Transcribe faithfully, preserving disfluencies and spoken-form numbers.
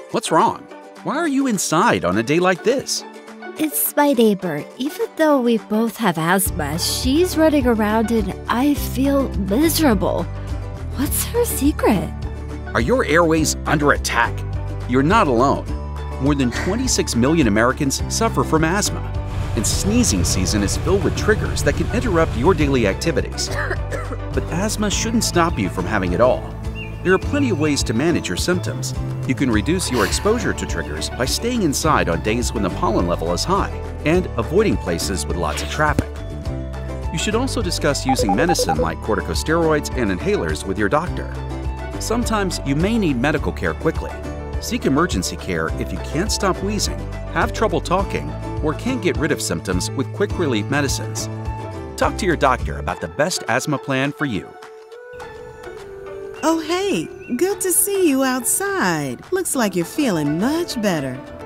What's wrong? Why are you inside on a day like this? It's my neighbor. Even though we both have asthma, she's running around and I feel miserable. What's her secret? Are your airways under attack? You're not alone. More than twenty-six million Americans suffer from asthma, and sneezing season is filled with triggers that can interrupt your daily activities. But asthma shouldn't stop you from having it all. There are plenty of ways to manage your symptoms. You can reduce your exposure to triggers by staying inside on days when the pollen level is high and avoiding places with lots of traffic. You should also discuss using medicine like corticosteroids and inhalers with your doctor. Sometimes you may need medical care quickly. Seek emergency care if you can't stop wheezing, have trouble talking, or can't get rid of symptoms with quick relief medicines. Talk to your doctor about the best asthma plan for you. Oh, hey, good to see you outside. Looks like you're feeling much better.